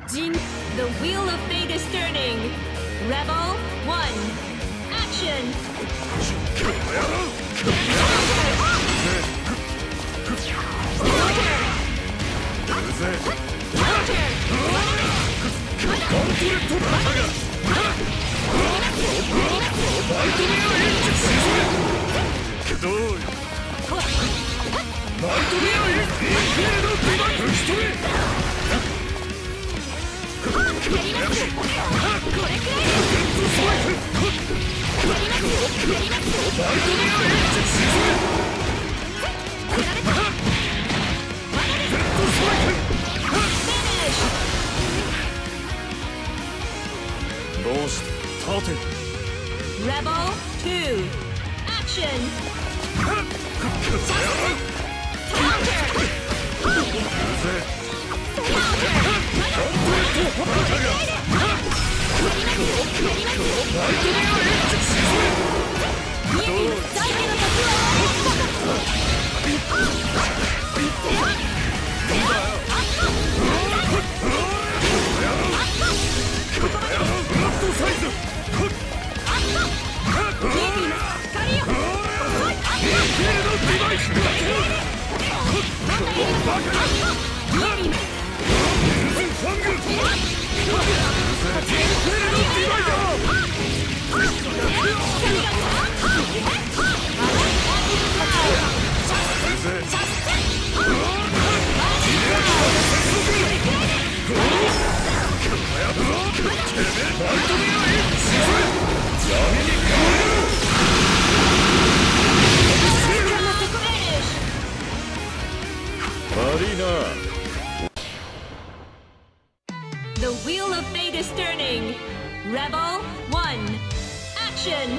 Jin, the wheel of fate is turning. Rebel 1, action! Rebel 2, action! The wheel of fate is turning. Rebel 1, action!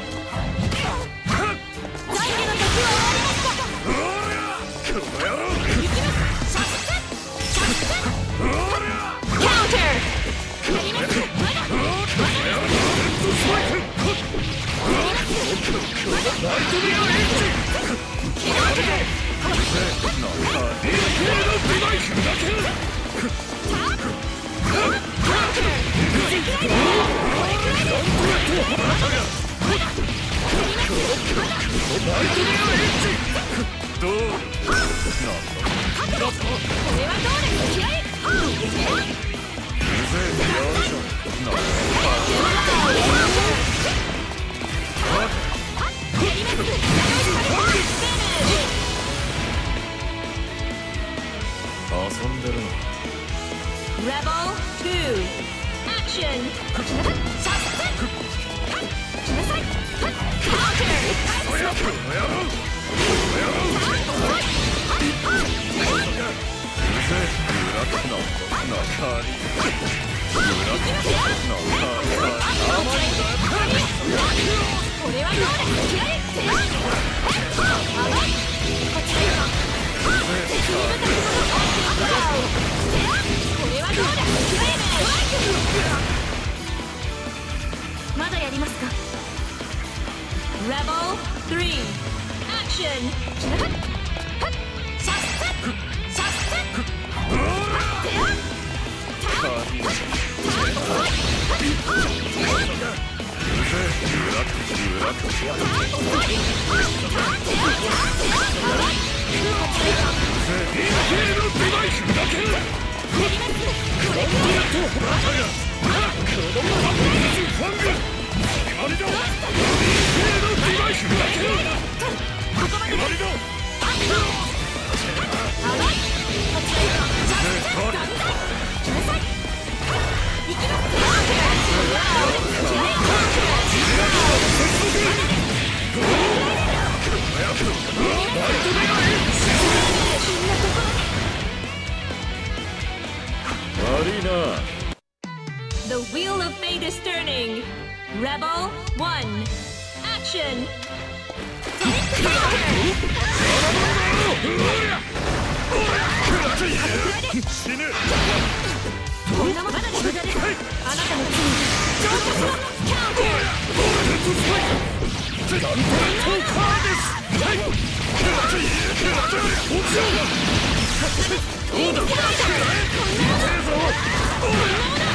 Rebel 2, action! Rebel 3, action! The wheel of fate is turning. Rebel 1, action! Counter!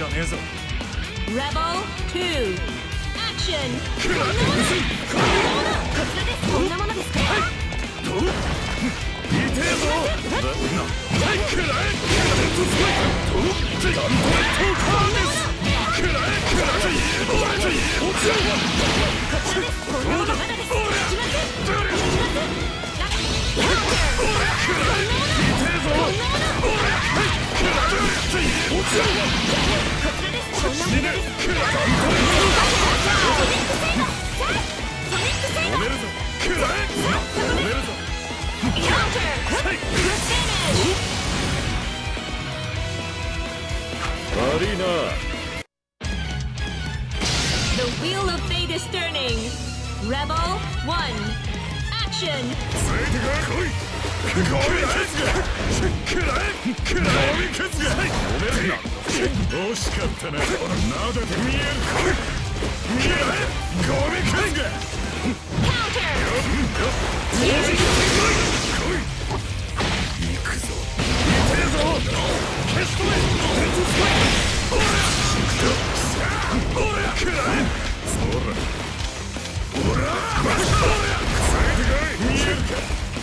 じゃねえぞ。 Rebel 2 Action こんなものですか。 痛えぞ。はいくらえ。悪いな。 The wheel of fate is turning. Rebel 1 Action ついてこい。ゴミケツがくらえ。ゴミケツが止めるな。惜しかったな。なでて見えるか。見えない。ゴミケツが Counter 行くぞ。痛えぞ。消し止め。おらくらえ。そらおらバカおらついてこい。見えるか。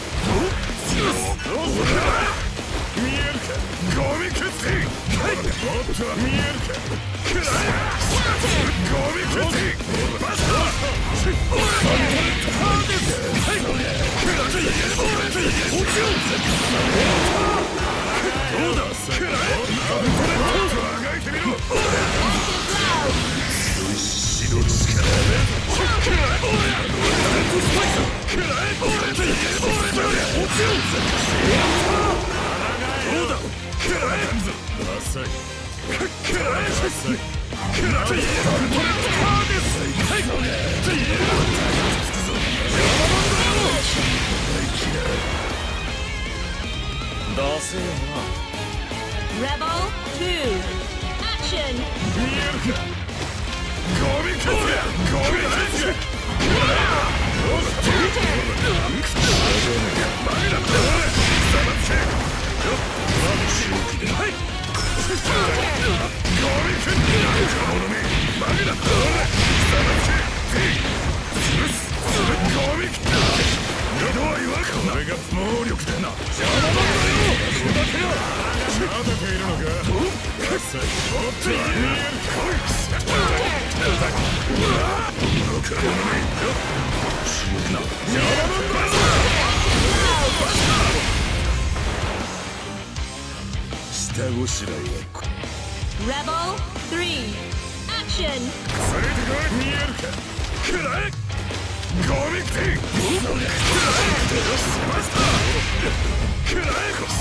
見えるか。ゴミケツ。もっとは見えるか。くらえ。ゴミケツ。バスター。おらどうだ。くらえ。あがいてみろ。死の力。 Rebel 2 Action ゴミケツや。ゴミケツや。下ごしらえは Rebel 3 Action 見えるか。くらえ。ゴミケツ。マスター。くらえ。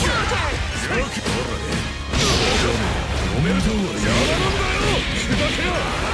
おめでとう。邪魔なんだよ。砕けよ。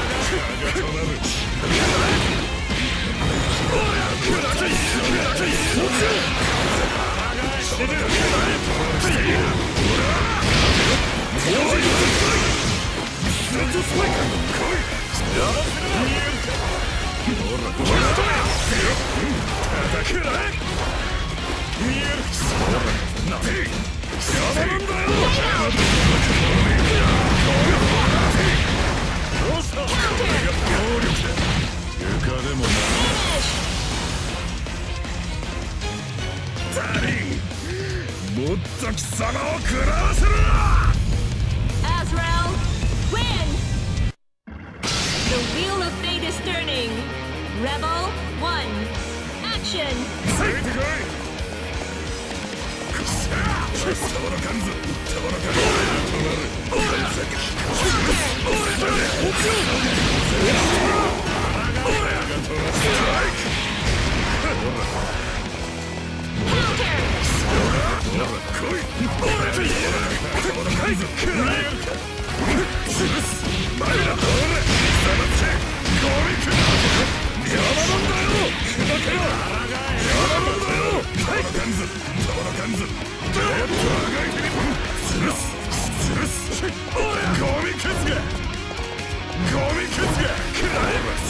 もっと貴様を食らわせるな。 Azrael win. The wheel of fate is turning. Rebel 1 Action ついてこい。くっしゃー。たまらかんぞ。たまらかんぞ。俺だゴミケツが食らえば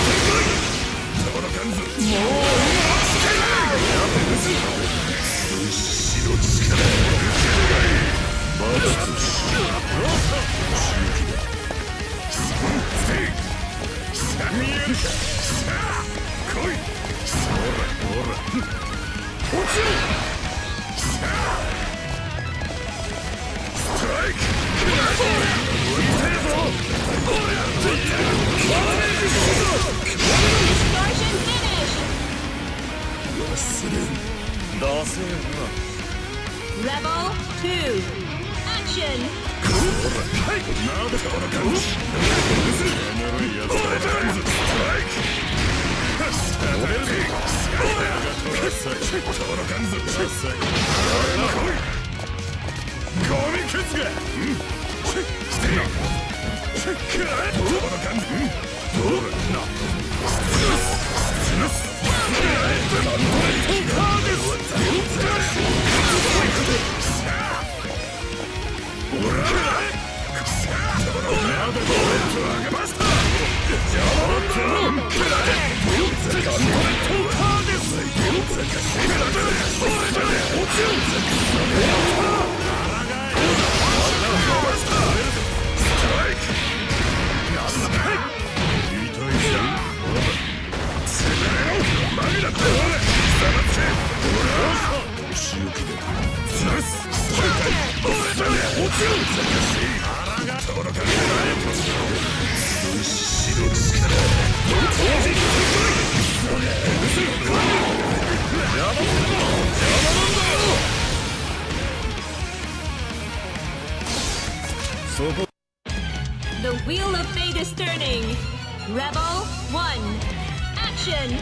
Rebel 2, action! The wheel of fate is turning. Rebel 1, action!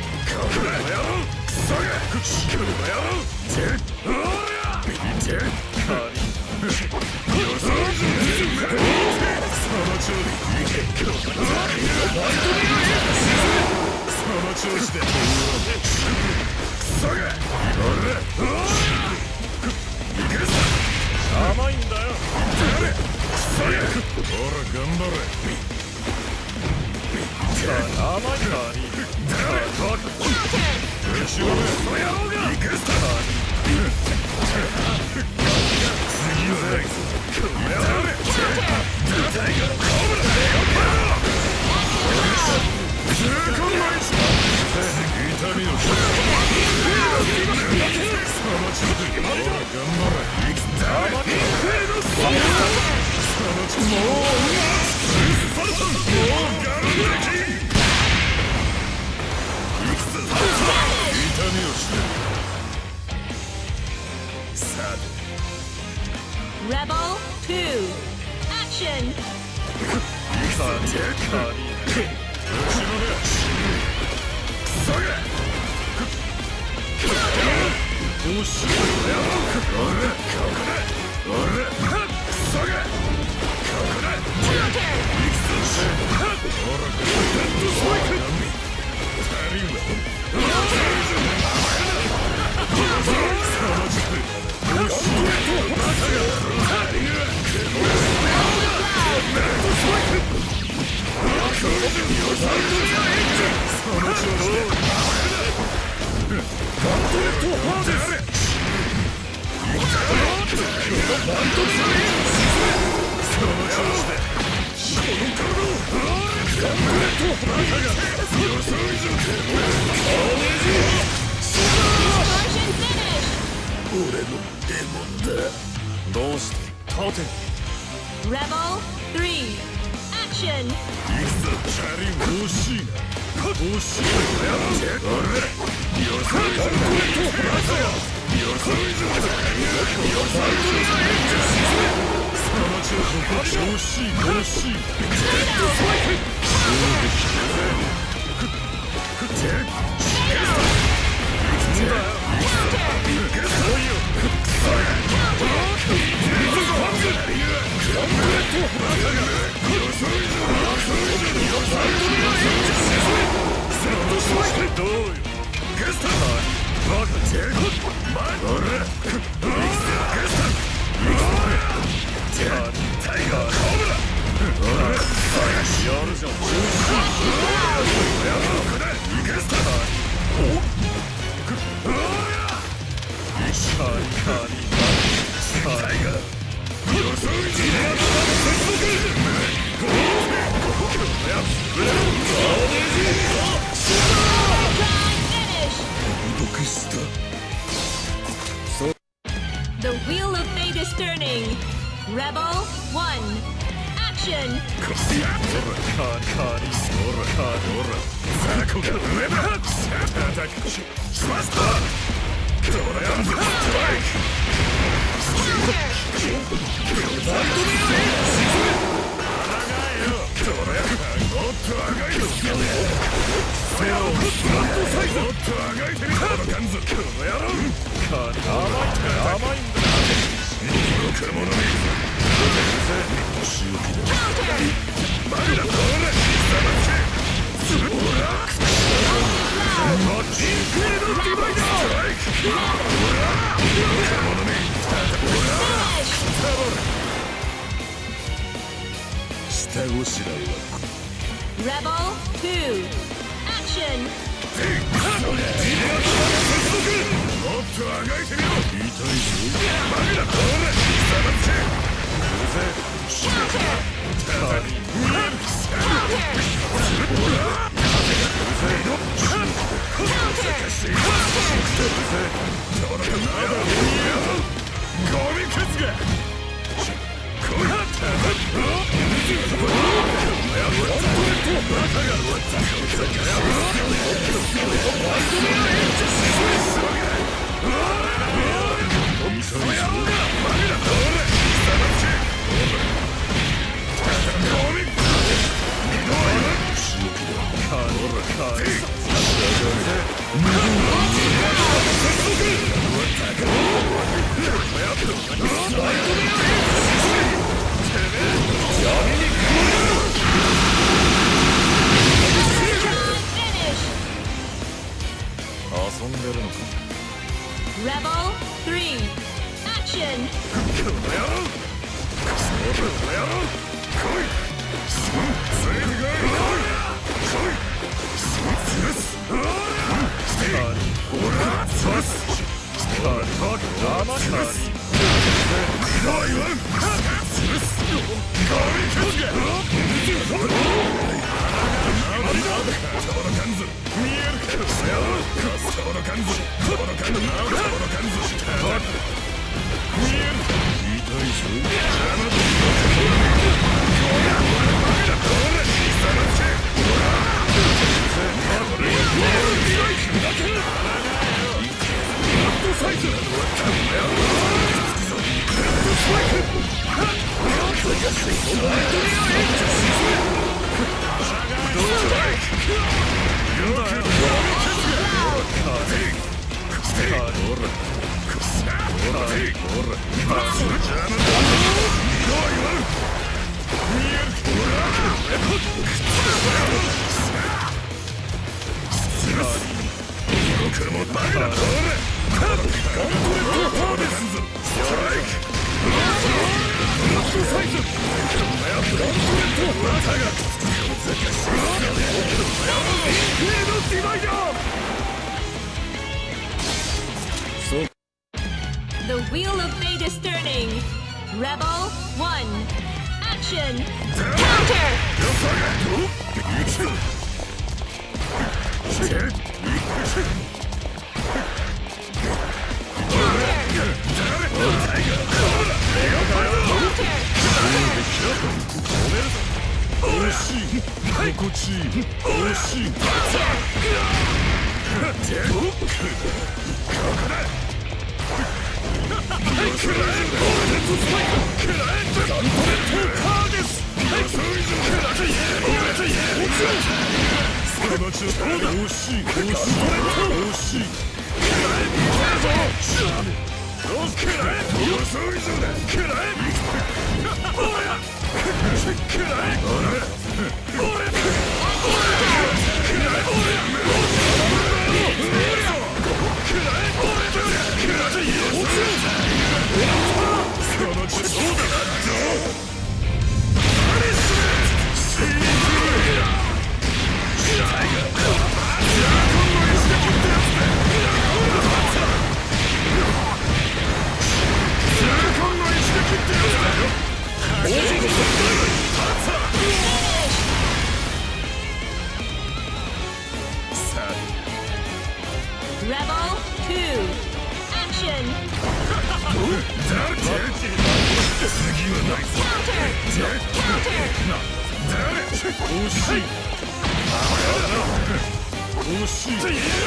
Rebel 2, action! Rebel 3, action! やるじゃん。 れだ。アタックしました。ドラガンズストライク。バンドメアへ沈め。抗えよ。ドラガンもっとあがいてみろ。セロフラントサイズもっとあがいてみろ。ドラガンズこの野郎。甘いんだ。愚か者め。仕置きだ。前だこれ。ほらマッチンフェードディバイダー。ほら下ごしらえは Rebel 2 Action もっとあがいてみろ。痛いぞ。前だこれ。下だって遊んでるのか。 Rebel 3 Action この野郎。そうだこの野郎。来い。ついてこい。来い。潰す。ほら潰す。ほら潰す。ひどいわ。潰す。ゴミ消すが。トロカンズ見えるか。トロカンズトロカンズトロカンズ見えるか。痛いぞ。邪魔だ。 The wheel of fate is turning. Rebel 1 Action Counter Rebel 2 Action Counter 惜しい。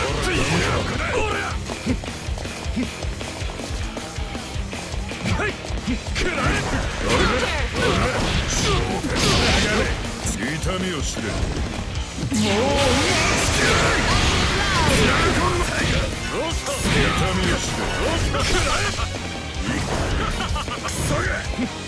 はい、くらえ。痛みを知れ。もう痛みを知れ。くらえ。くそが。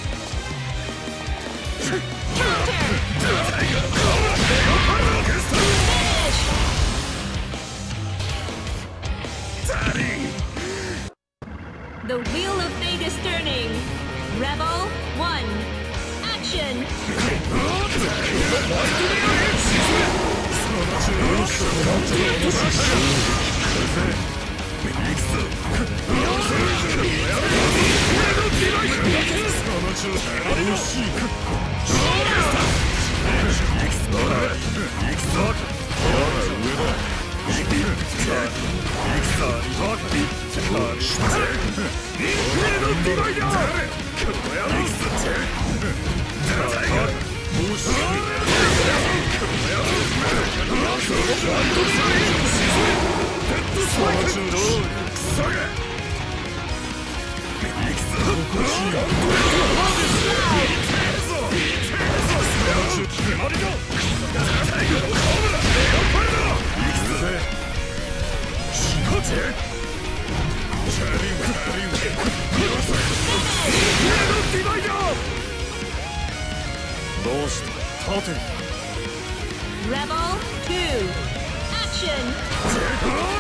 The wheel of fate is turning. Rebel 1. Action! Rebel 2. Action!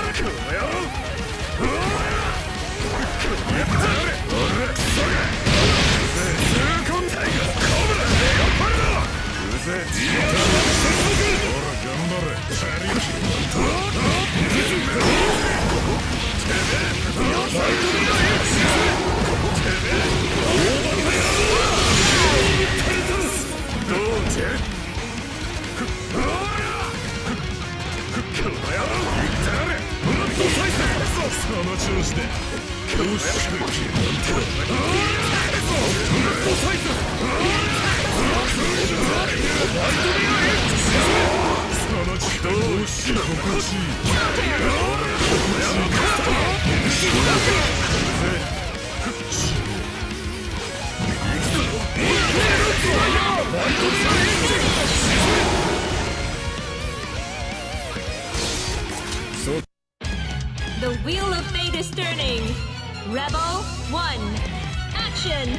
The wheel of fate is turning. Rebel 1. Action!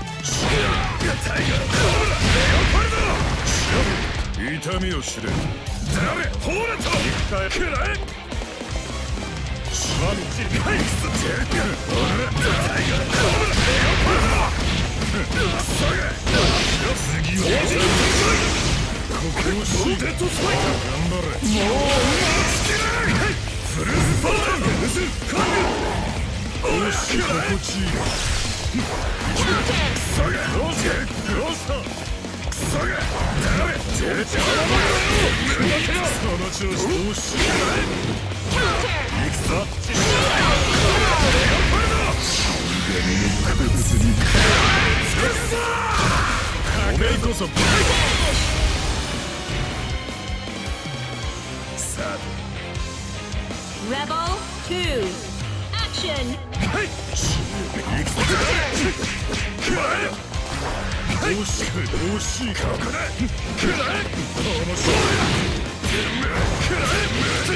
痛みを知れ。誰ほらとくらえ。島道返すって次はここをし頑張れ。もうフルスパー惜しい。心地いい。クソがどうしてどうした。クソが誰出ちゃう。その調子どうしよう。行くぞ。おめえこそバカ。さあ Rebel 2. Action! はい。くらえ。惜しく惜しい。ここだ。くらえ。面白い。くらえ。くら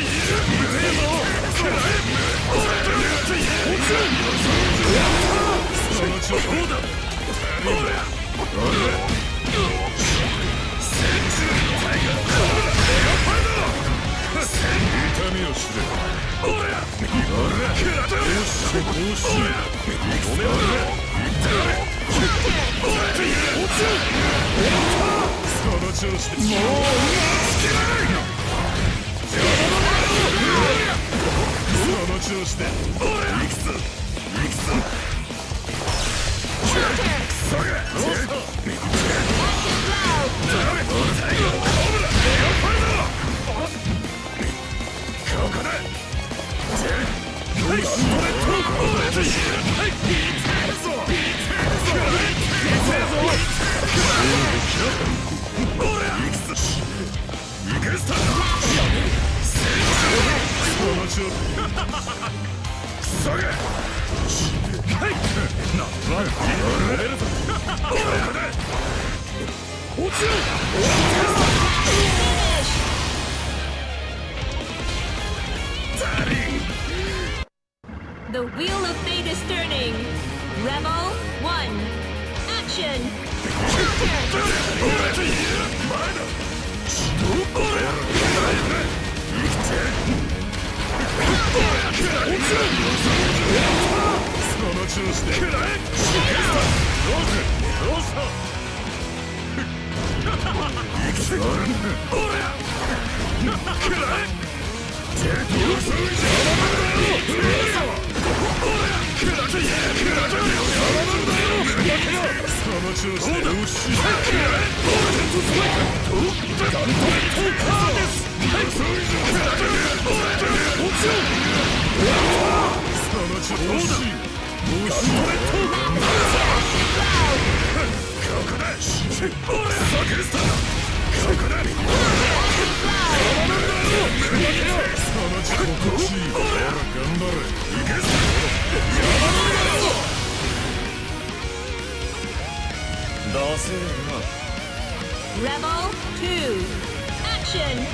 え。その調子だ。痛みを知れ。その調子でもうその調子でいくぞいくぞ。クソがここだ。行くぞ。 調子クソがはいなワン入れるぞ落ちろ The wheel of fate is turning. Rebel 1. Action. Rebel 2. Action.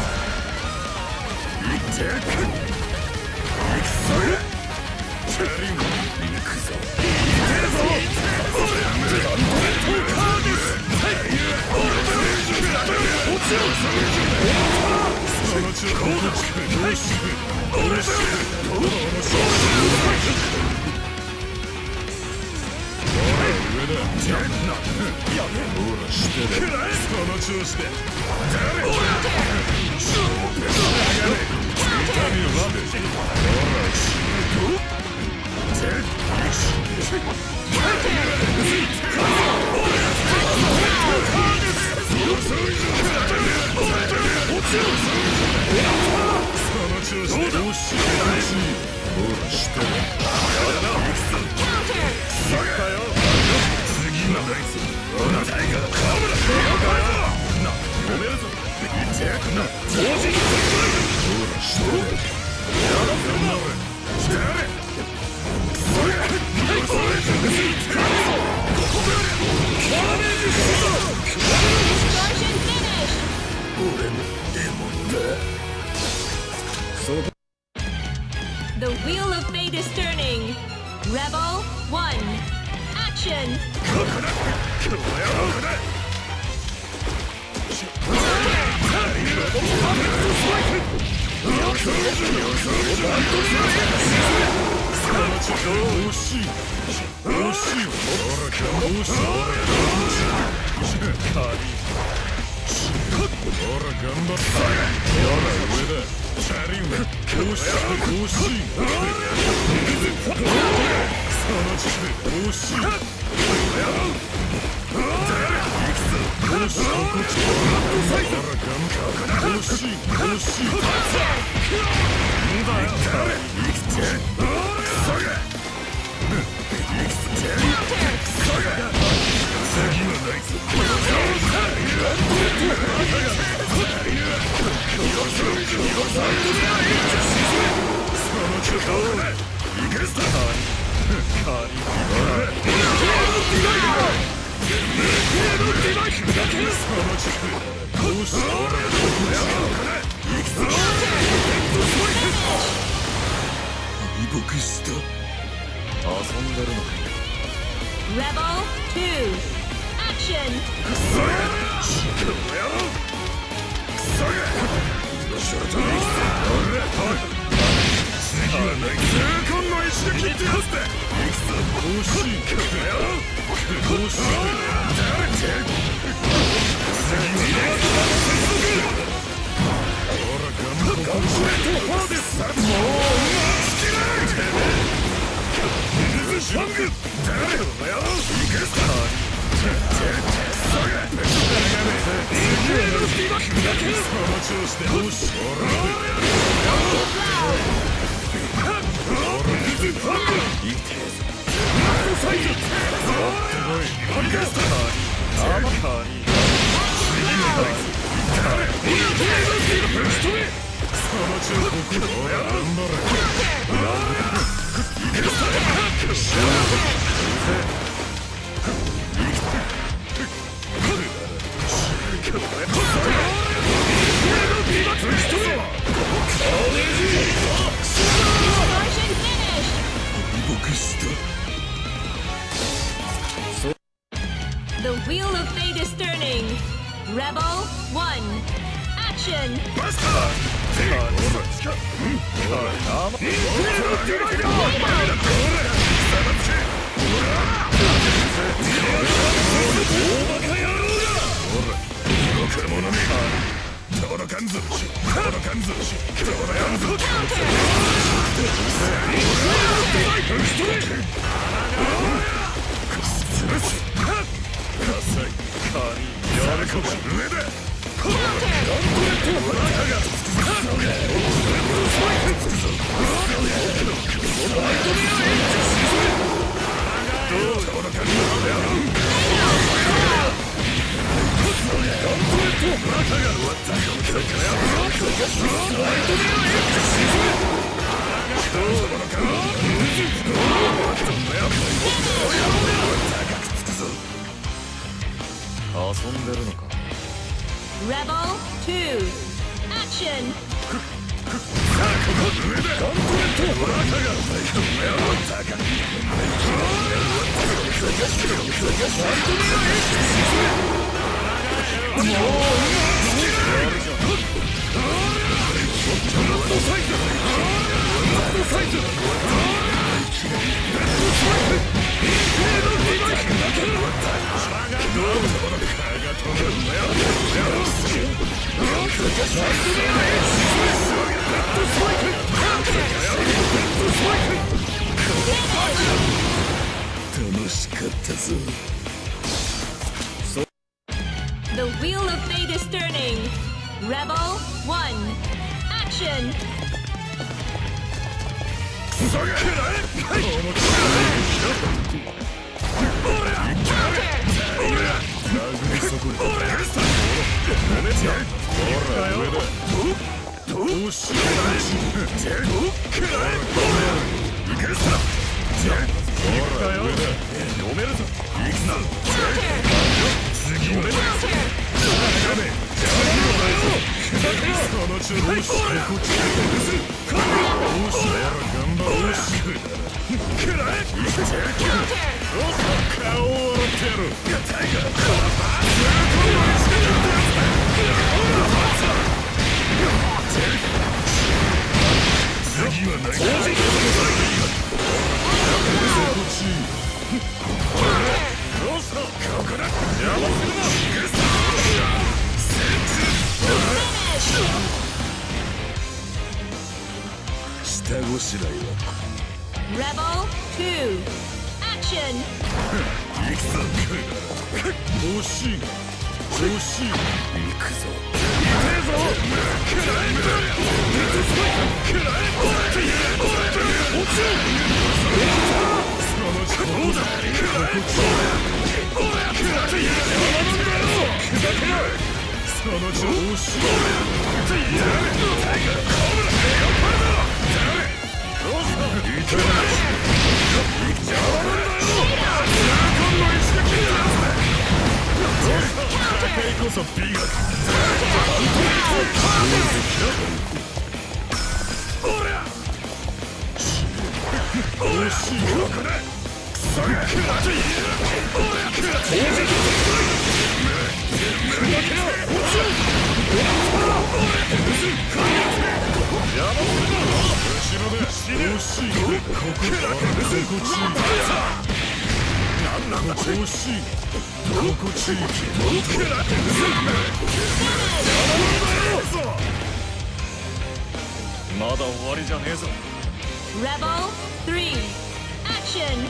The wheel of fate is turning. Rebel 1. Action. Rebel 2. Action. The wheel of fate is turning. Rebel 1. Action! Rebel 2. Action! The wheel of fate is turning. Rebel 1. Action! Rebel 2. Action! Rebel 3. Action!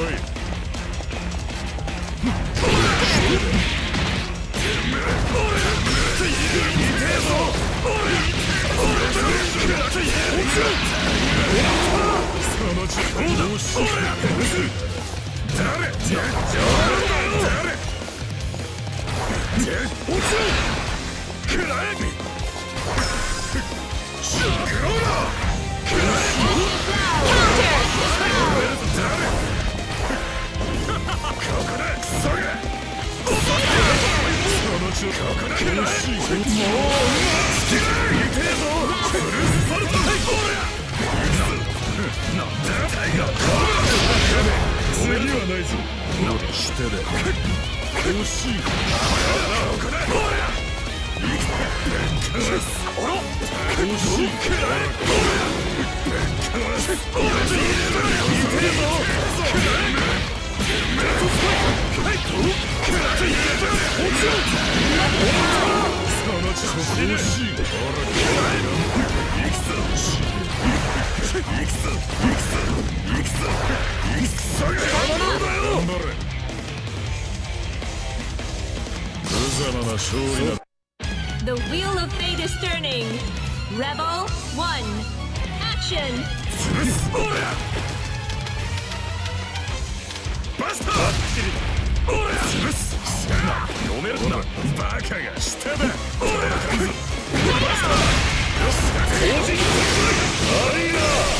い。 The wheel of fate is turning. Rebel 1. Action! バスター潰す読めるなバカが下だバスターよし後陣アリーナ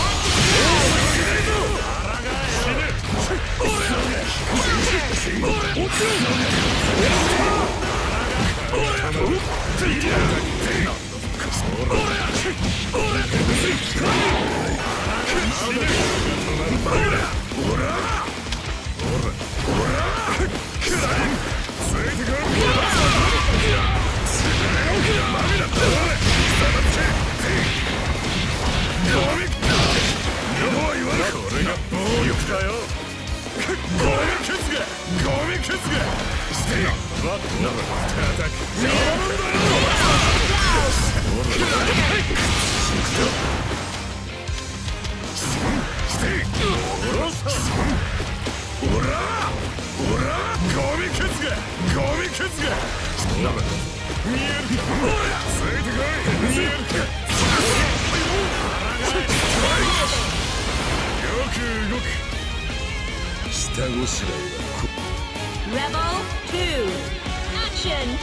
Rebel 2. Action!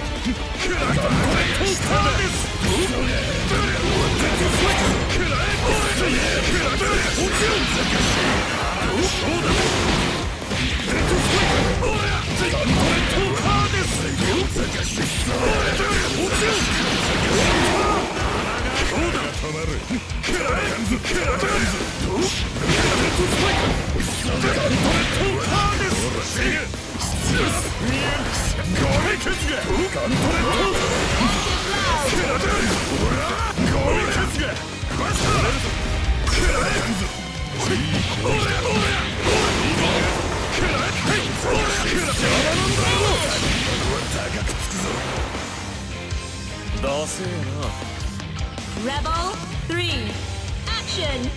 ダセえな Rebel 3. Action!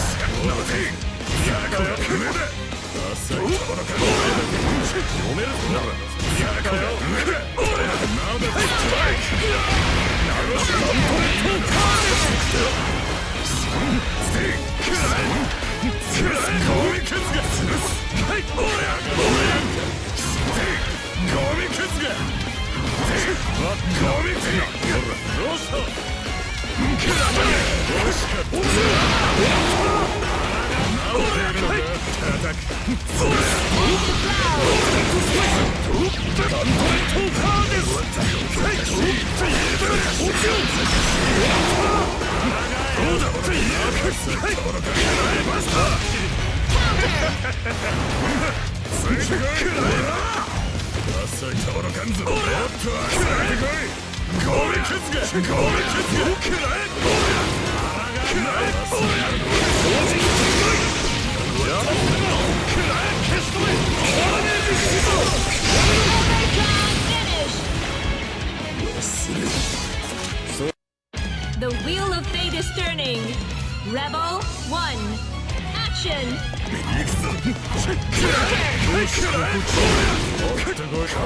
そ The wheel of fate is turning. Rebel 1. Action! 行くぞ。よし、ここ持ってこい。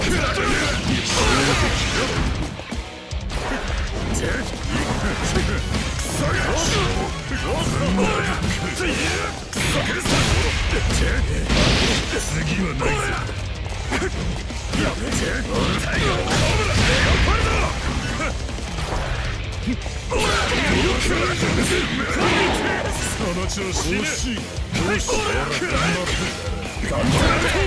次はないぞ。その調子で。よし、頑張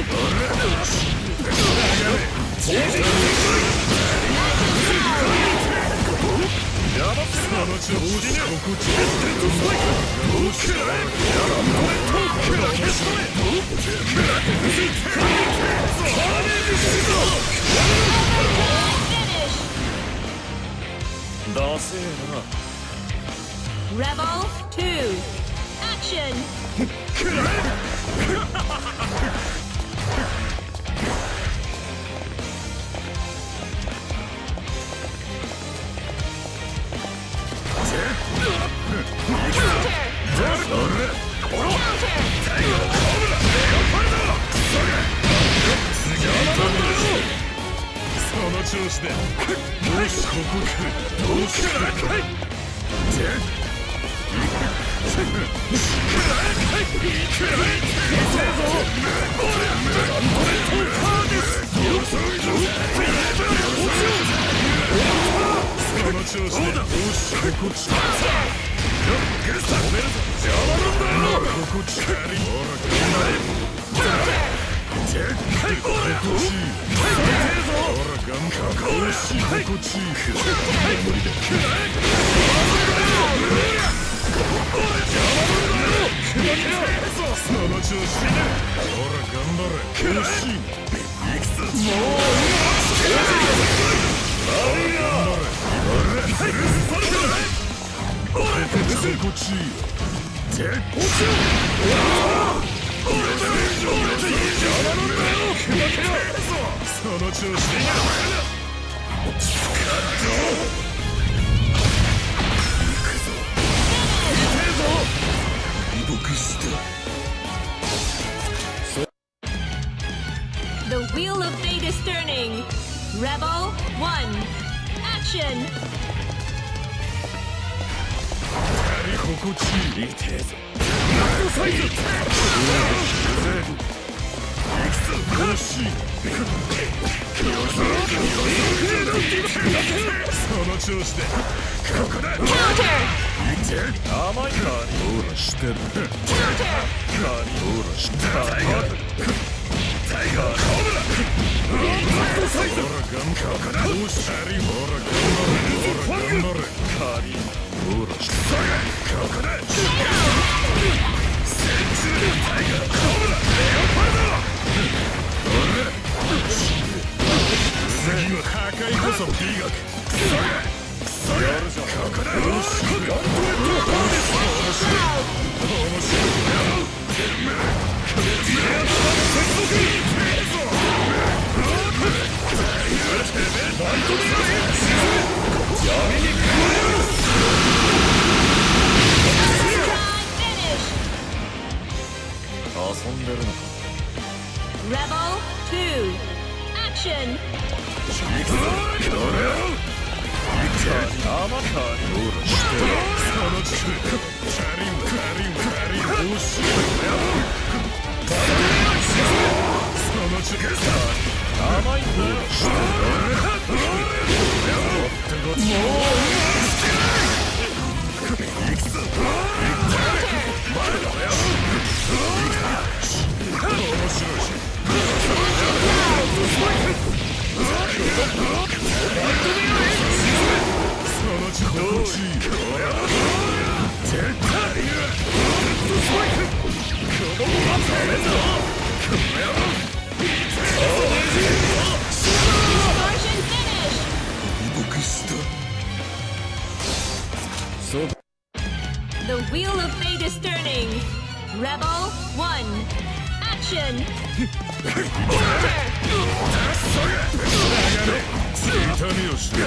ダセーな。 Rebel 2 Action! Counter! 調子で。よし、ここか。よし、かい。その調子で。よし、ここち。ここちかり。その調子で。 The wheel of fate is turning. Rebel 1 Action! 心地いいてえぞ。サイズ。よし。その調子で。ここだ。甘いか。ほらしてる。ほらしてる。タイガー。ほらサイズ。ほらガンカー。どうしたり。ほら頑張れ。カリ。ほらしてる。ここだ。戦中タイガー。ほらレオパルド。 次は破壊こそ美学。やるじゃん。ここだ。よし。ガントレット。面白い。遊んでるのか。 Rebel 2 Action! The wheel of fate is turning. Rebel 1 Action! 痛みをして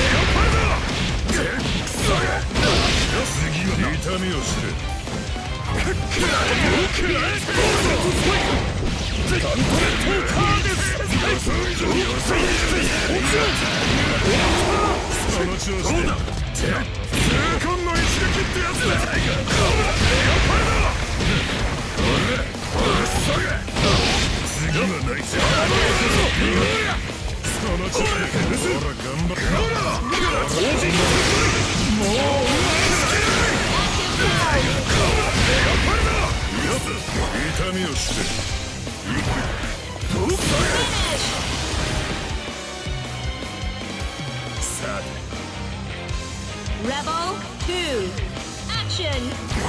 次は痛みをして Rebel 2 Action!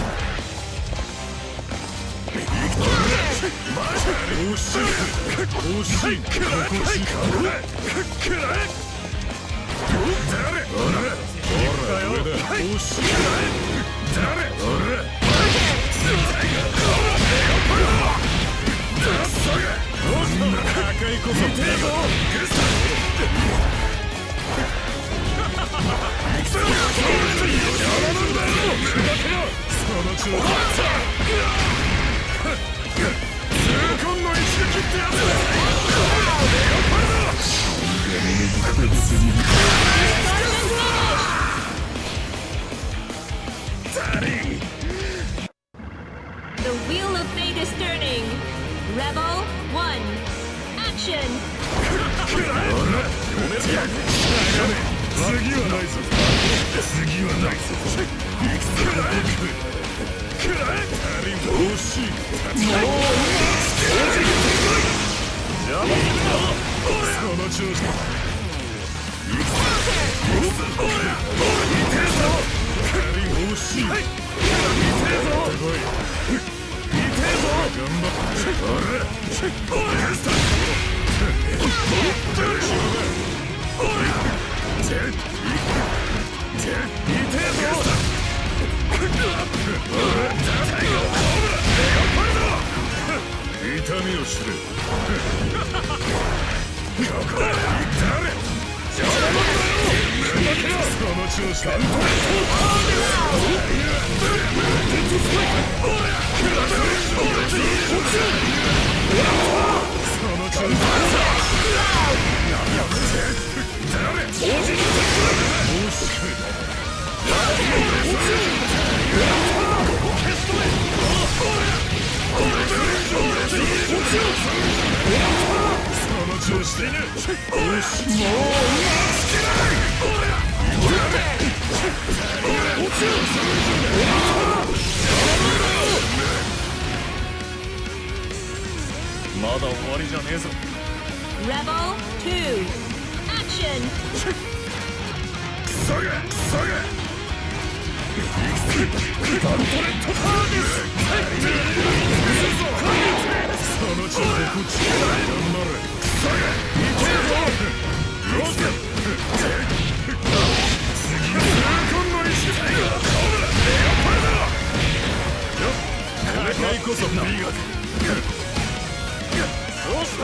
'The Wheel of Fate is turning. Rebel 1 Action! まだ終わりじゃねえぞ。 Rebel 2 Action! その調子でこっち頑張れ。こそ美学。どうした。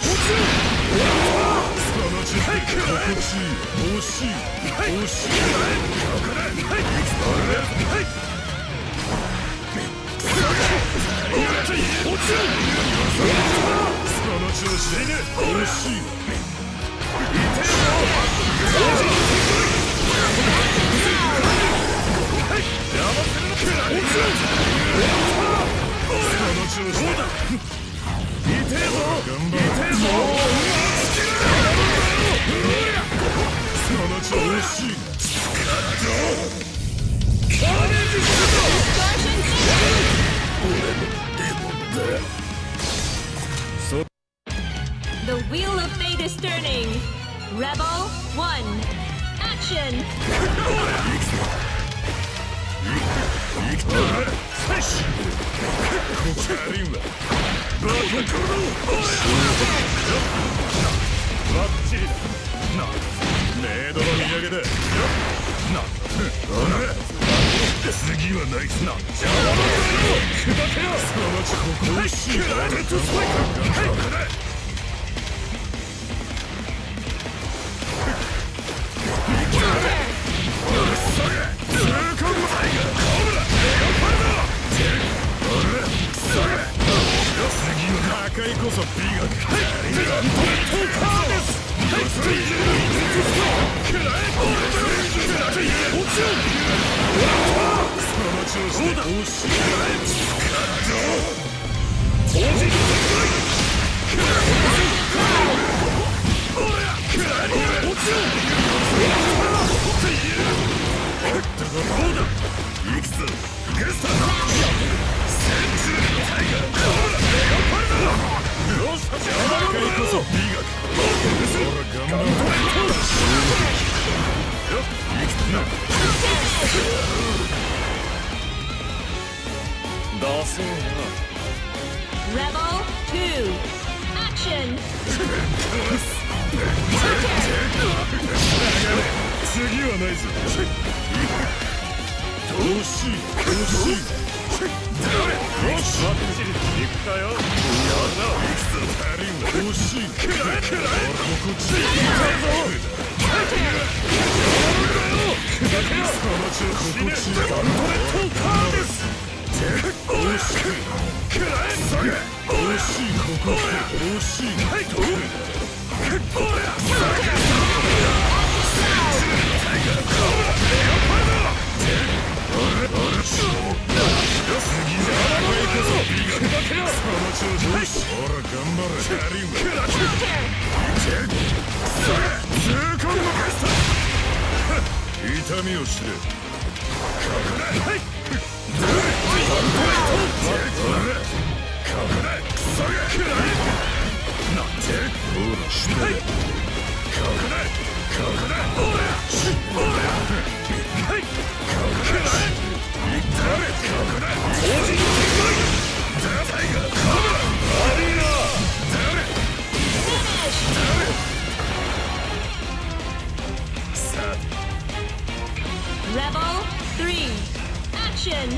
その調子で心地いい。惜しい。惜しい。その調子で惜しい。 The Wheel of Fate is turning. Rebel 1 Action! 次はないな。ここをしい。 いこそ美学。なんとカーです。その調子で押し Rebel 2 Action 次はないぞ。どうしよしよしバッチリ行くかよ。やだどうしここちいいぞ。その調子でガントレットカーです。おしおしここおしはいと痛みを知れ。 Rebel 3 Action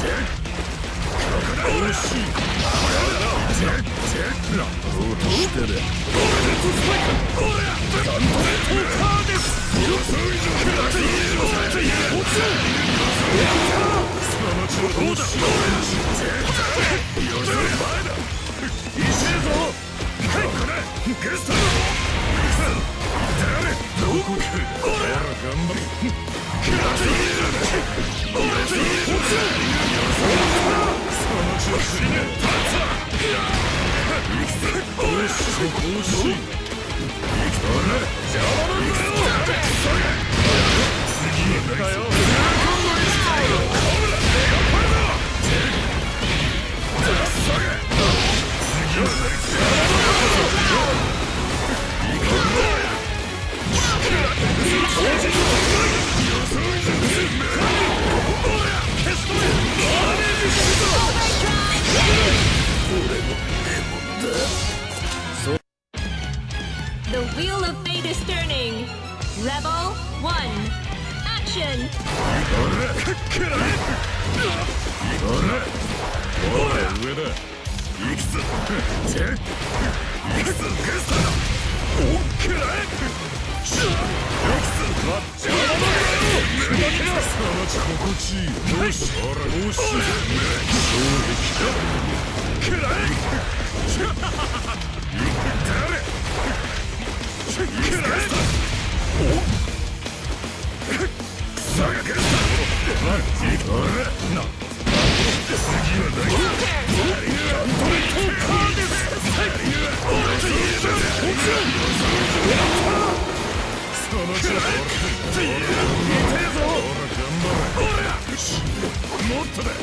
The wheel of fate is turning. Rebel 1 Action 上だ。行くぞ。行くぞゲストだ。おっけらえ。心地いい。よし。ほらよし。衝撃だ。けらえ。誰。けらえ。クソがゲスト。な。次はない。ガントレットカーです。その調子。痛えぞ。もっとだ。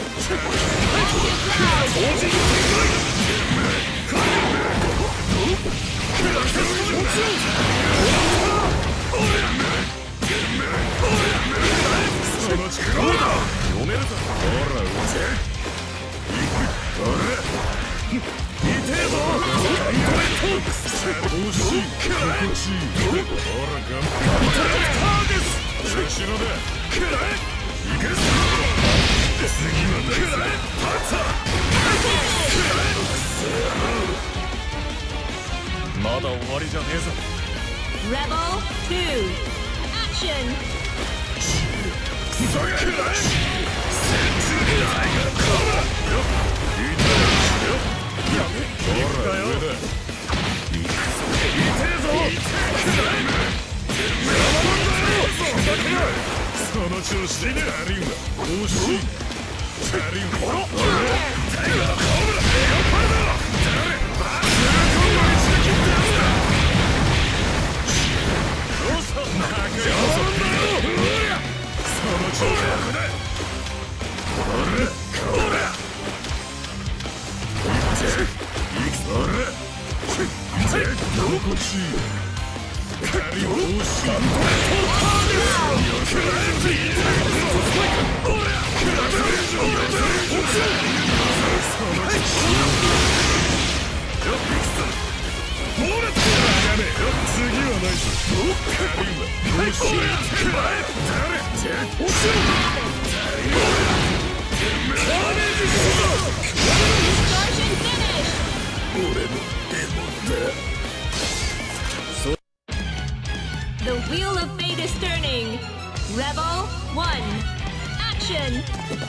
その力だ。読めるぞ。ほら撃て。痛えぞ。ガントレット。惜しい。心地いい。ほらガントレッターです。後ろだ。くらえ。行くぞ。次はないぞ。立つ。まだ終わりじゃねえぞ。 Rebel 2 Action くらえ。ほら調子で足りんわ。惜しい。足りんわ。タイガーのコブラレオパルド。誰バースラコンを一撃ってやつだ。どうした。仲良さんだよ。その調子だ。こら行くぞ。心地いい。カリオーシーン The wheel of fate is turning. Rebel 1. Action.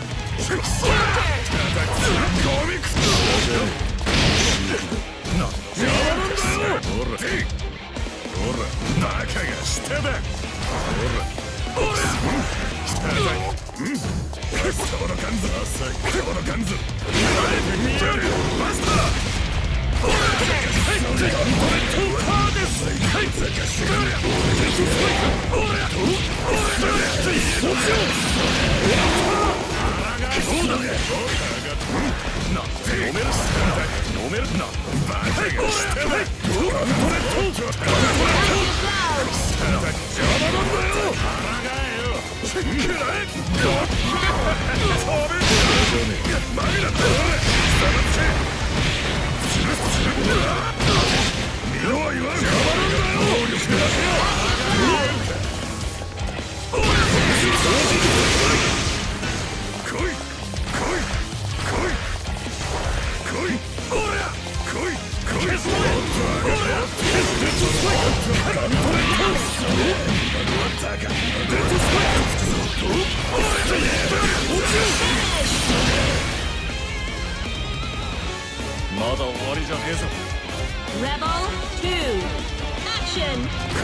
Rebel 2. Action.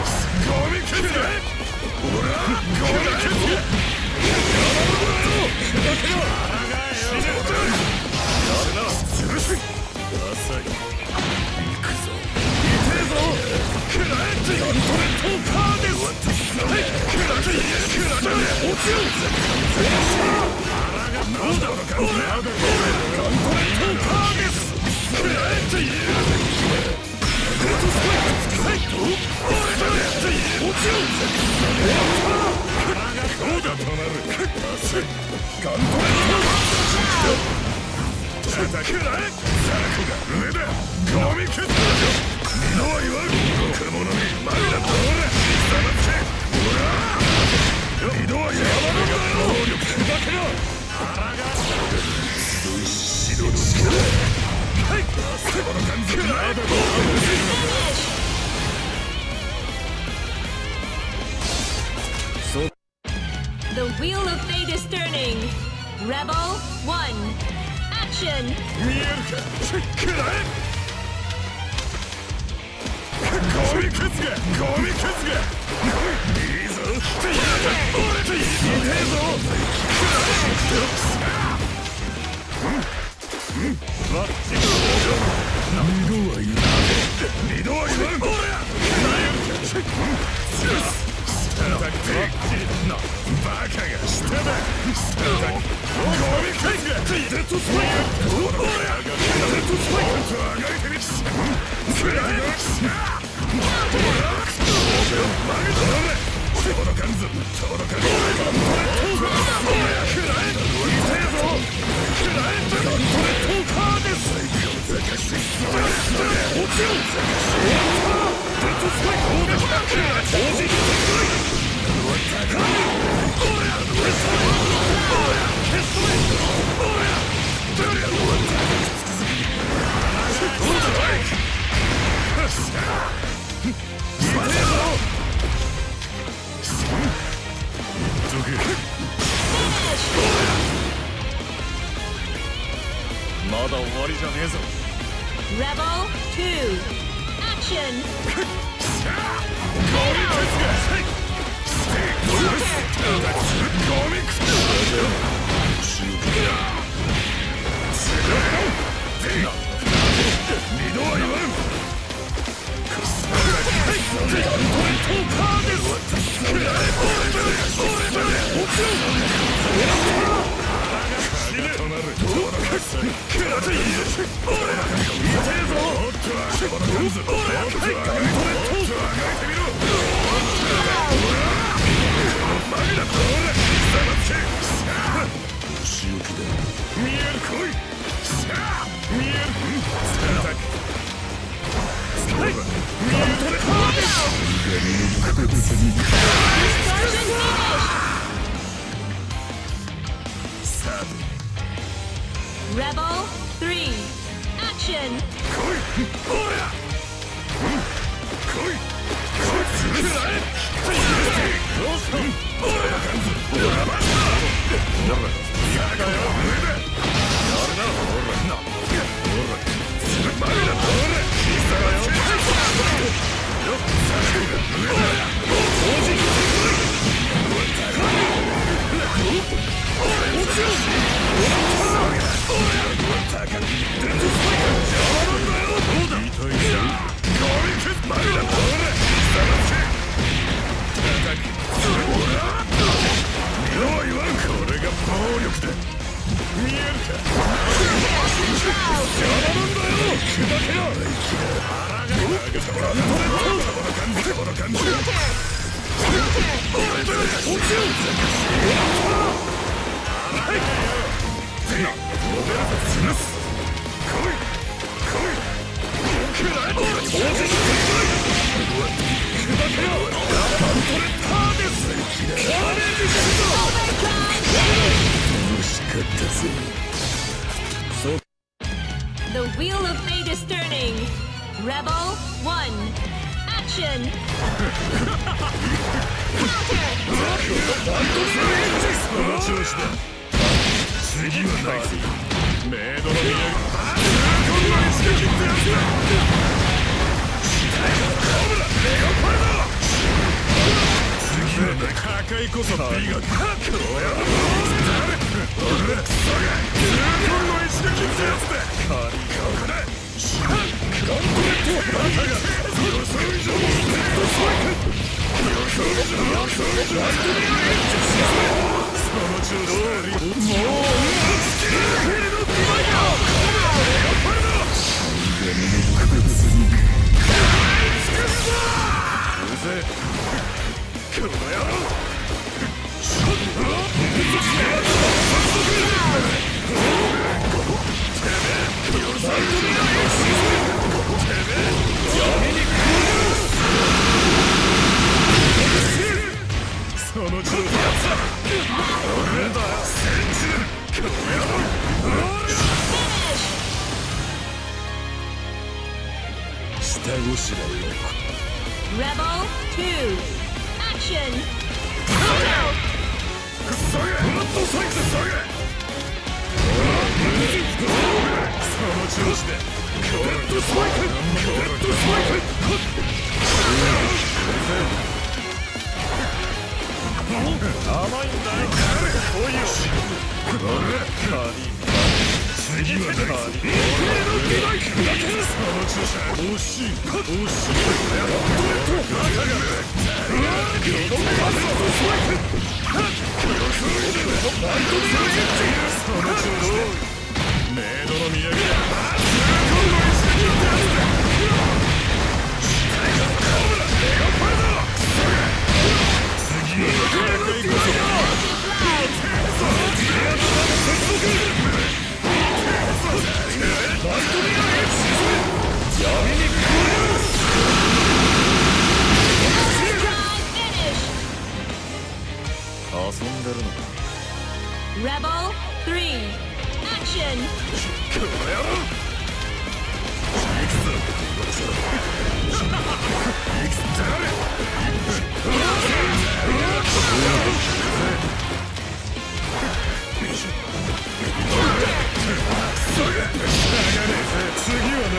The wheel of fate is turning. Rebel 1. Action. 見えるか。くらえ。ゴミくずが。いいぞ。俺といいぞ。二度は言わん。俺や。バカが下だ。ゴミくずが。デッドスパイク。俺がデッドスパイクとあがいてみつ。くらえ。届かんぞ。まだ終わりじゃねえぞ。 Rebel 2. Action. Rebel 3 Action The wheel of fate is turning. Rebel 1 Action Rebel 2 Action Rebel 3 Action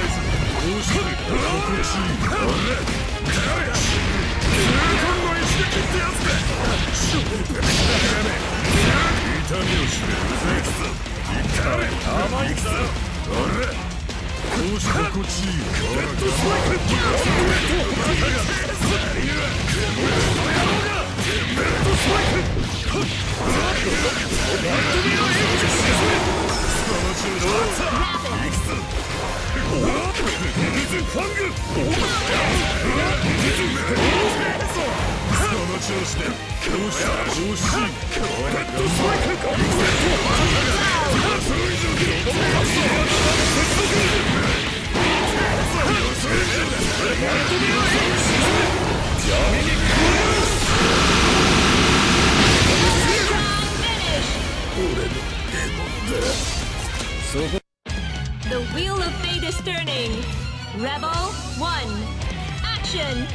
Rebel The wheel of fate is turning. Rebel 1. Action!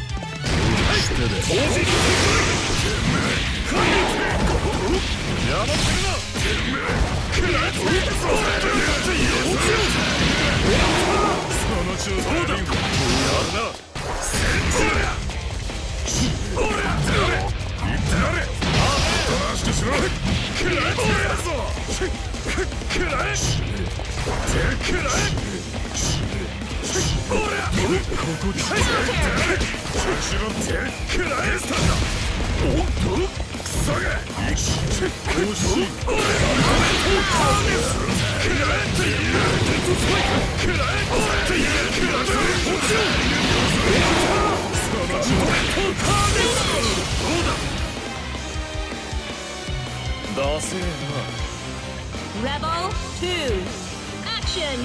ダセえな。 Rebel 2. Action!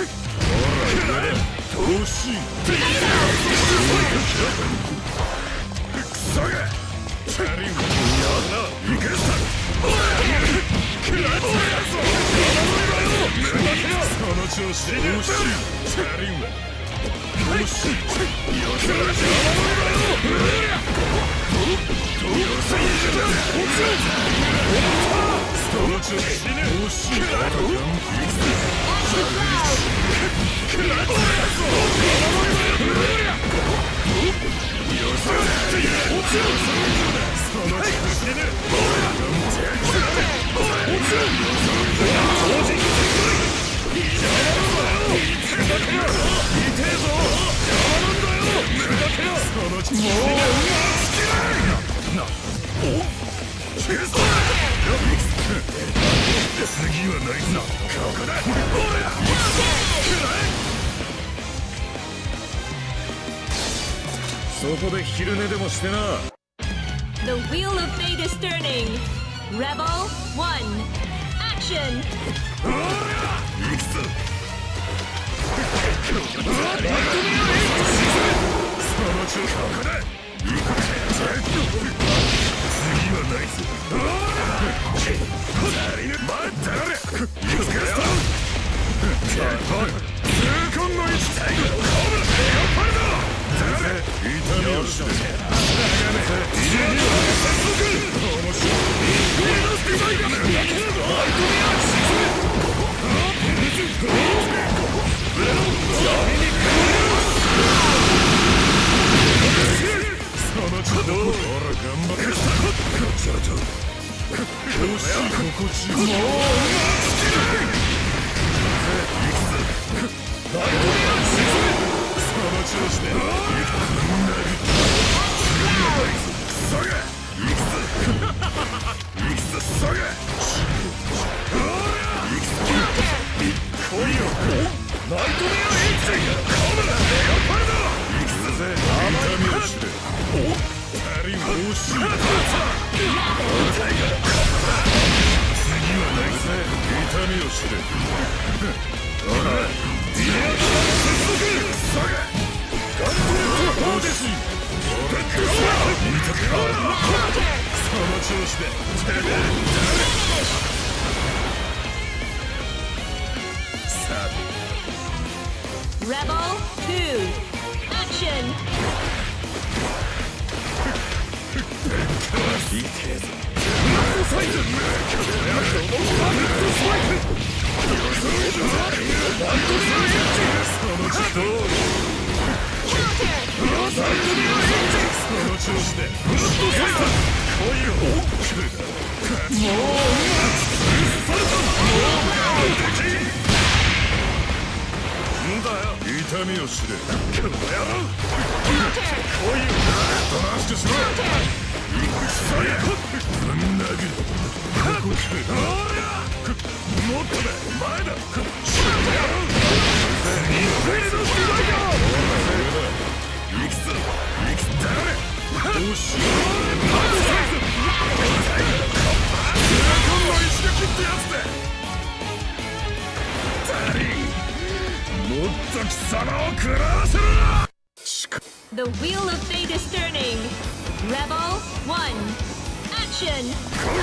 そこで昼寝でもしてな。 The wheel of fate is turning. Rebel 1. Action! その調子で痛みを知れ。この野郎。こういうおとなしくしろ。そりゃぶん殴る。もっとだ。前だ。しろやろ。フェルのスパイだ。行くぞ。行くだれ。どうしよう。ドラゴンの一撃ってやつだ。ダリー。もっと貴様を食らわせるな。 The wheel of fate is turning. Rebel 1. Action.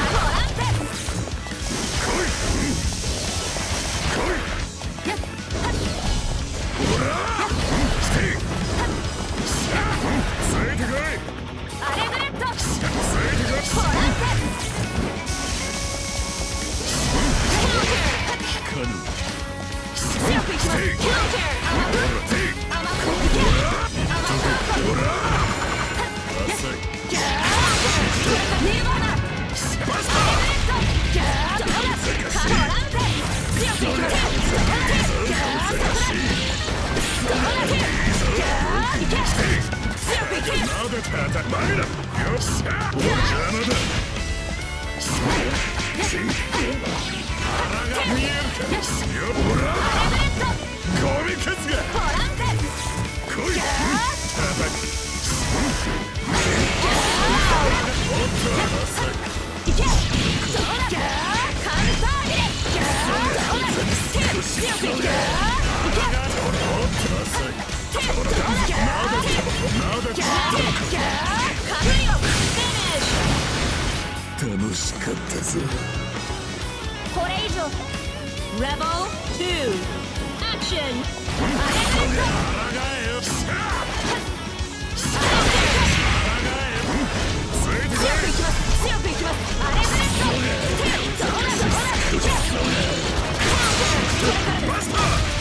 ほらステイついてこい。 アレグレット。 ついてこい。引かぬ。 強くいきます。キャンター。甘くいけ。 ほら浅い。 ニバナ。 バスター。 カロランテ。強くいきます。強くいけ。 なでたた前だ。よっしゃ。邪魔だ。腹が見えるか。よほら。ゴミケツが。来い。叩く。おっと浅い。 いけ。どうだ。カウンター入れ。強くいけ。 おっと浅い。楽しかったぞ。 これ以上。Rebel 2 Action。強くいきます。アレグレット。バスター。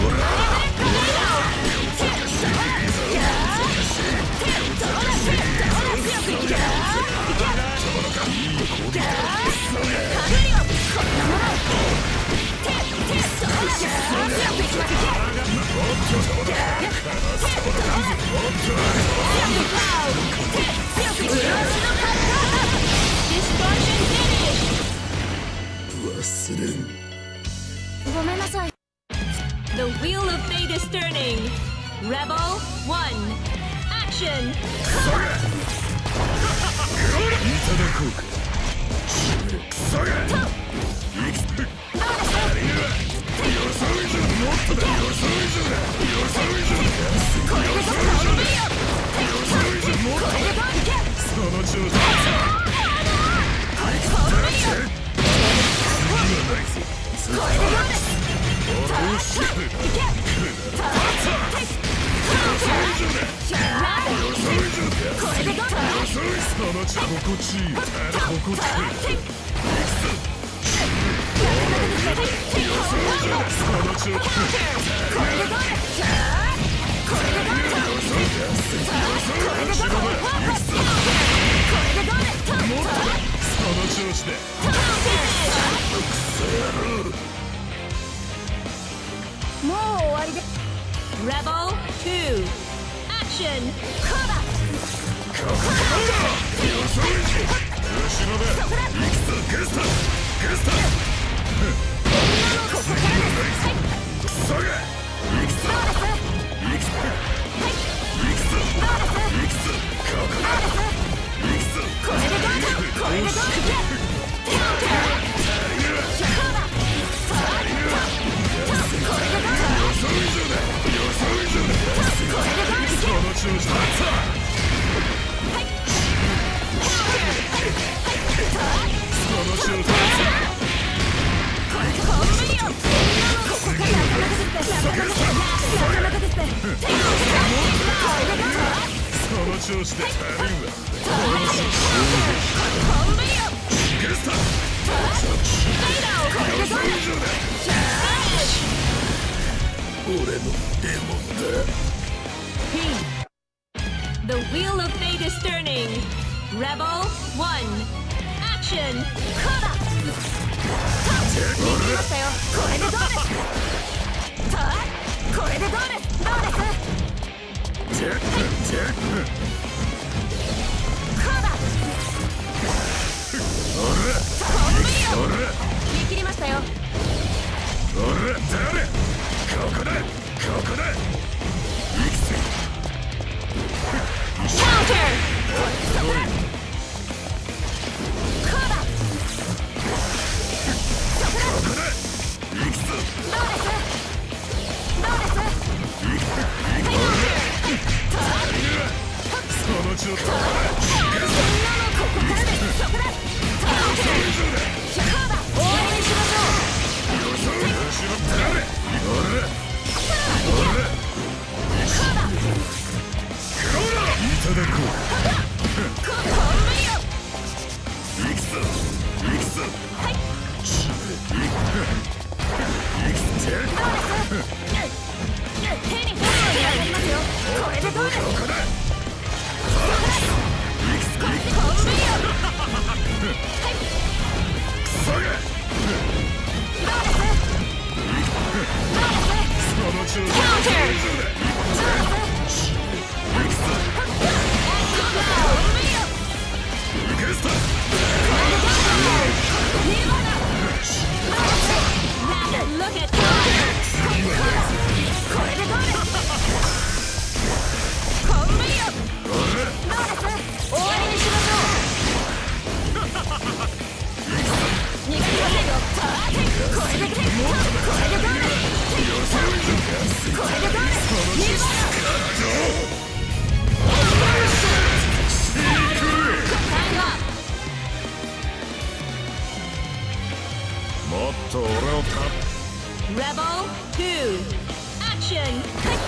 忘れん。 ごめんなさい。The wheel of fate is turning. Rebel 1 Action. いただこうか。クソが。生きてる。ありが予想以上。もっとだ。予想以上だ。予想以上だ。予想以上だ。予想以上。もっとだ。その調子だ。心地いい。心地いい。 もう終わりで。Rebel 2 Action。The wheel of fate is turning. Rebel 1 Action こうだ見切りましたよこれでどうですこれでどうですこうだ見切りましたよここだ行くぜカウンターもっと俺を Rebel 2 Action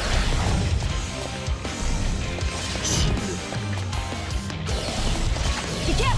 いけ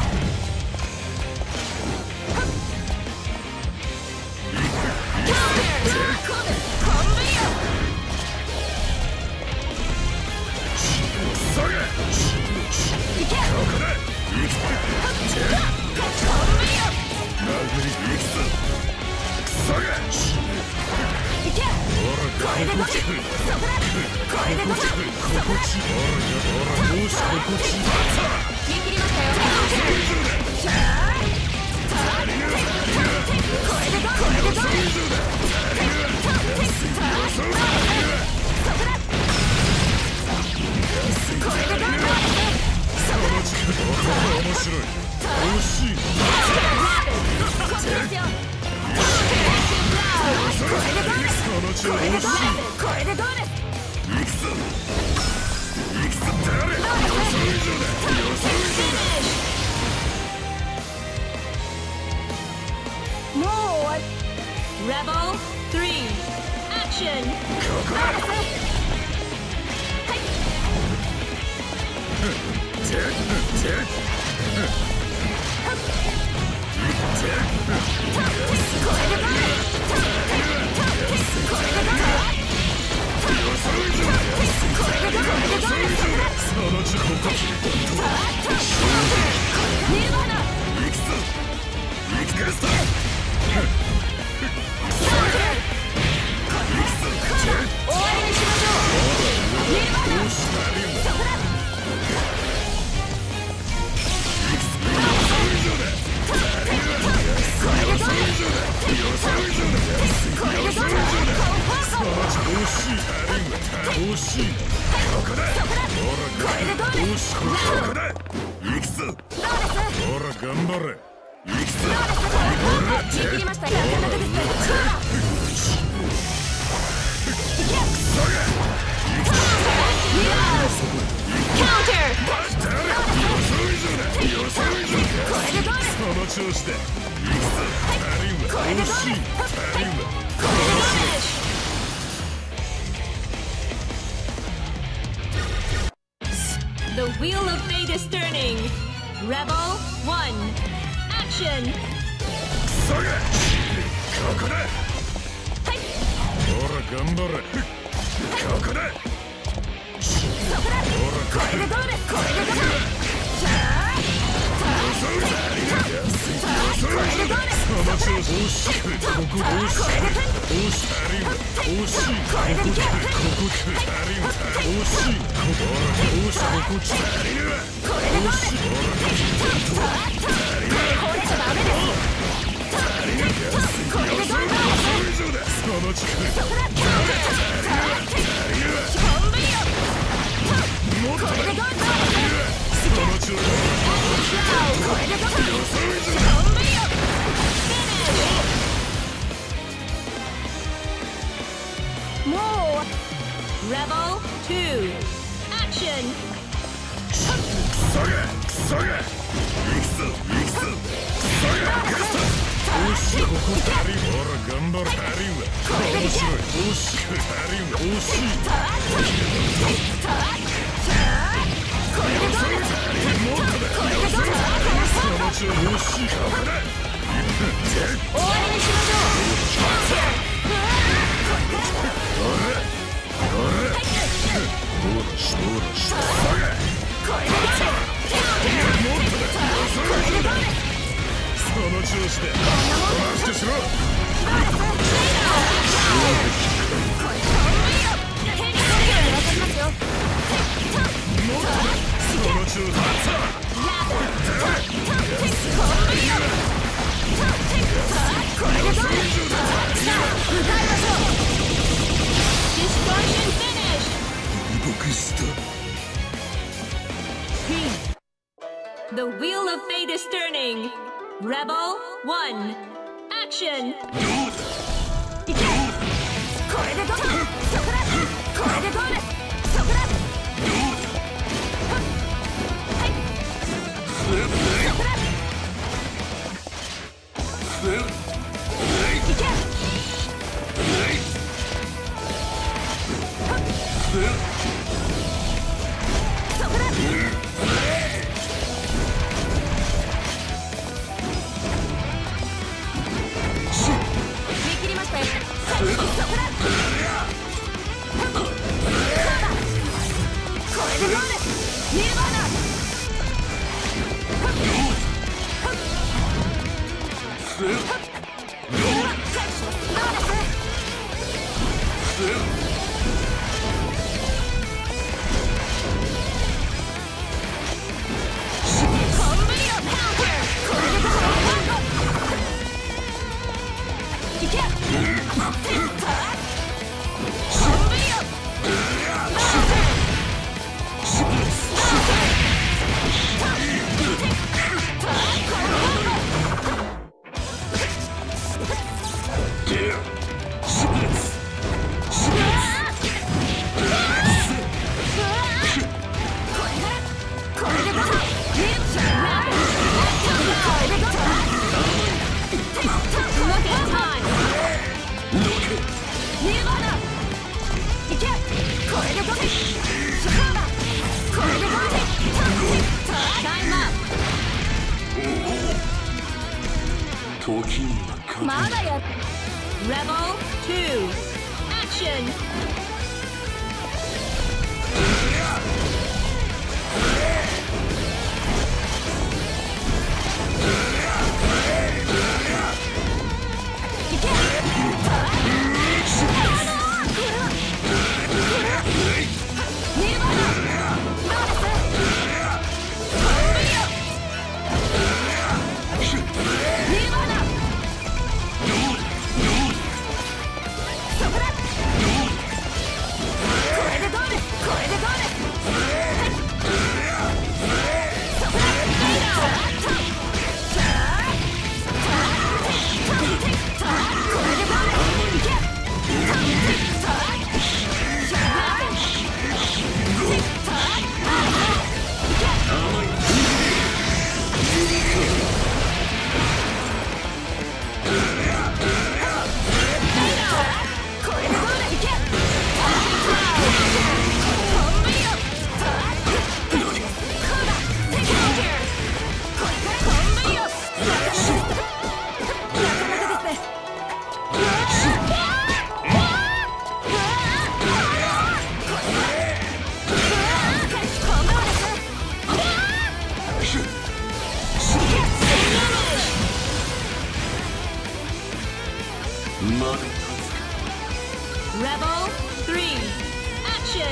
Rebel 3 Action 調子で The wheel of fate is turning. Rebel 1 Action そげここだほら頑張れここだこれでどうですこれでどうです Rebel 2 Action ！The wheel of fate is turning. Rebel 1 Action いけこれでどうだそこだこれでどうだそこだはいそこだいけそこだまだや Rebel 2 Action そこだ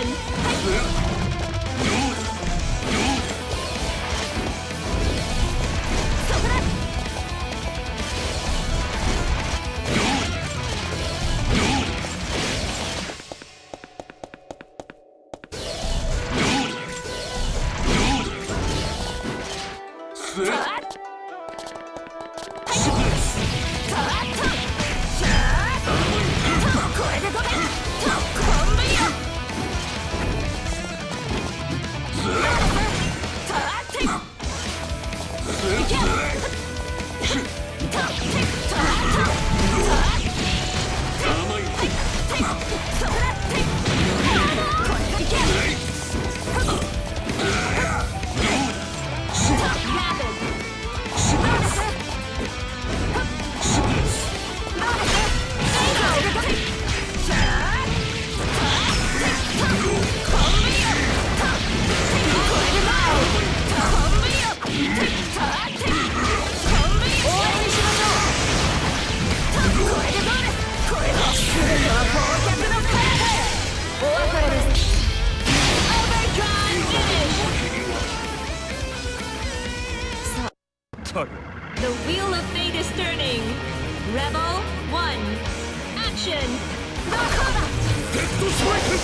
The wheel of fate is turning. Rebel 1. Action! Dead Strike!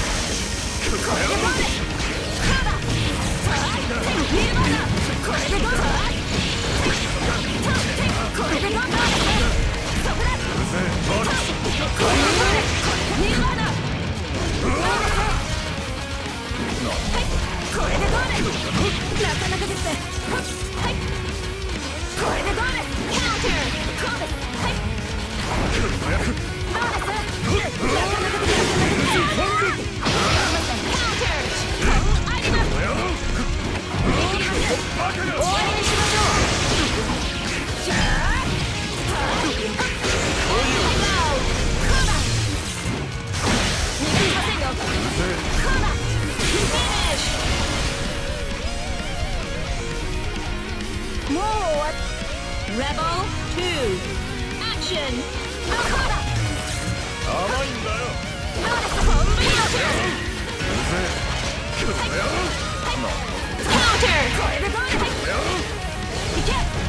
もう終わっ Rebel 2 Action 甘いんだよ。 コンビニオカウンターこれでどうだいけ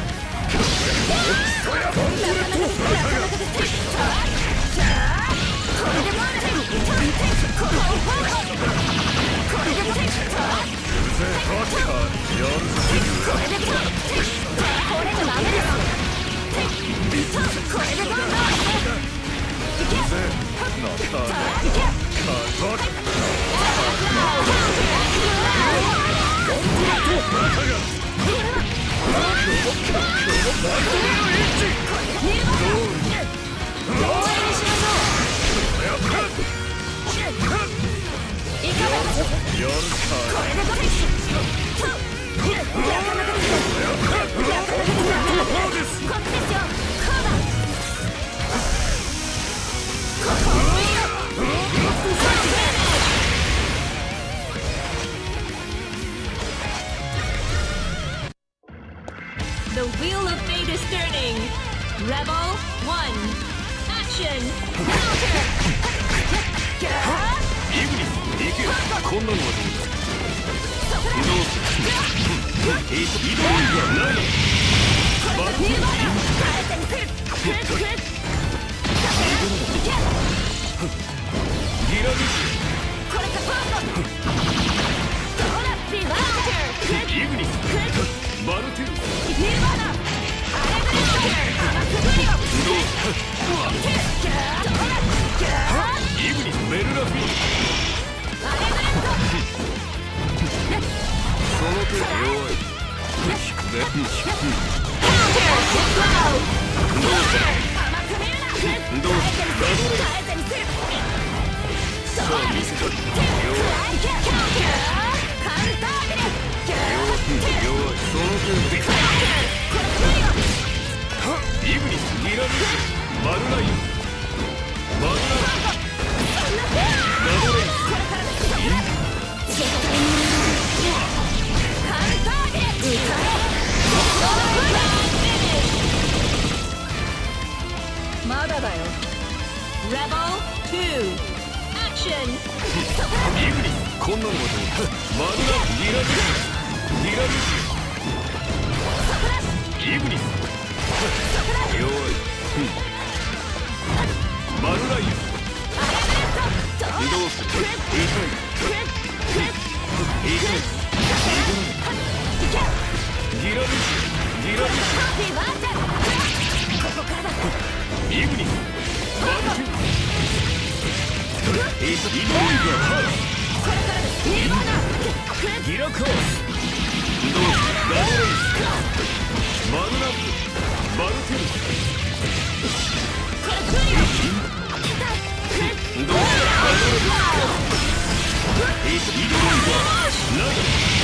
The wheel of fate is turning. Rebel 1. Action. Counter. イグニス、行けよ。こんなのはどうだ。どうする。移動がない。バック。ギラミス。 これかファースト。どうだ。ビバーイグニス。バルテュー。 ニルバーナアレグレットアマクブリオイグニスベルラフィーアレグレットその手弱いでカウンターフラウ甘く見るなどうするガドレ耐えてみせるさあ見せたカウンターカウンタービル弱いその手でイグニスギラミスマルラインマルラインガドレイスまだだよ Rebel 2 Action イグニスこんなのはどうだ。マグナギラルイグニス弱い。マルライアどうする。ギラルイグニスマルティギラカースどうする。ガドレイスマルナブマルテルどうする。ガドレイスイドロイバーナ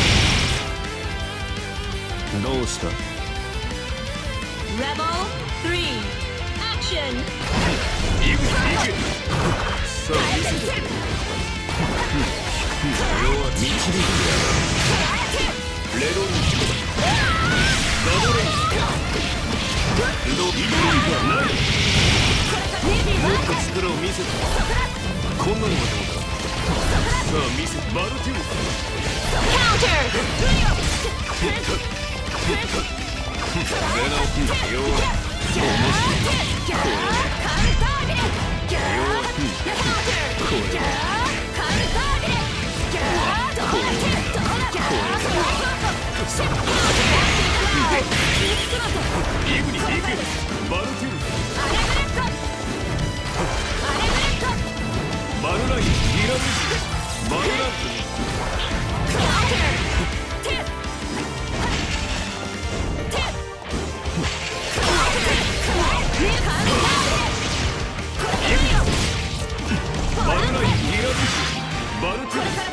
イどうした。 Rebel 3 Action イグニスイグさあ見せてくれ。これは導くんだ。レロンガドレイスドイドロイバーナイもっと力を見せて。こんなのはどうだ。さあ見せマルティウス Counter レナオ弱い。イグニスイグマルティウスマルラインギラルジマルランマルラインギラルジマルティウス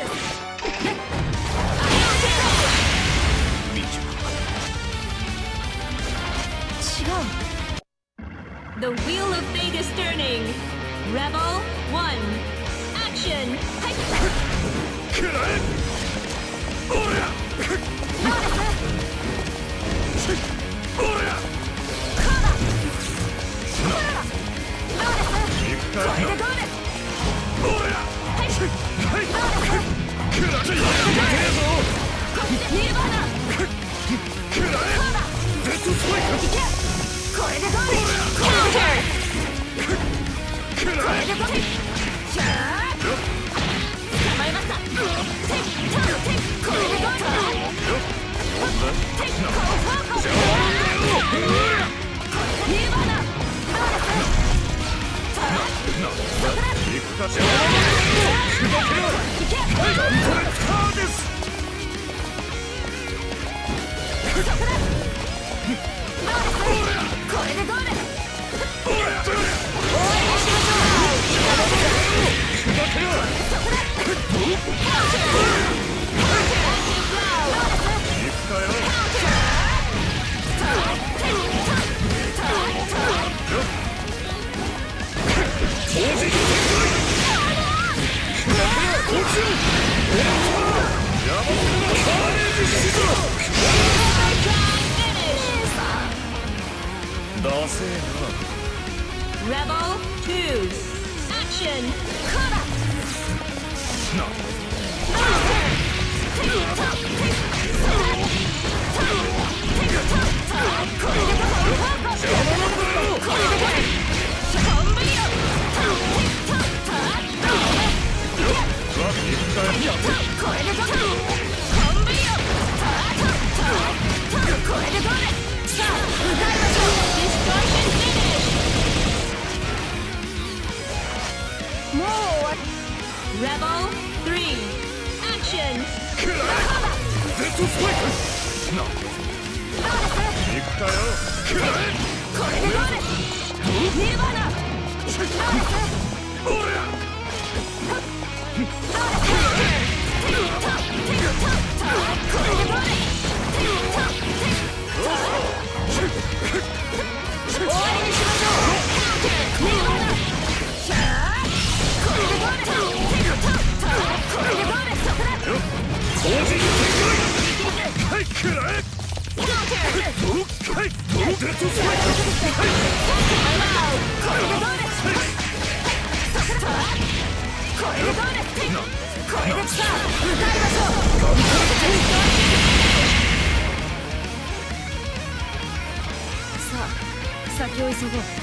The wheel of fate is turning. Rebel 1 Action くらえおりゃおりゃ Rebel 2 Action Rebel 3 Action Counter これでさあ向かいましょう。さあ先を急ごう。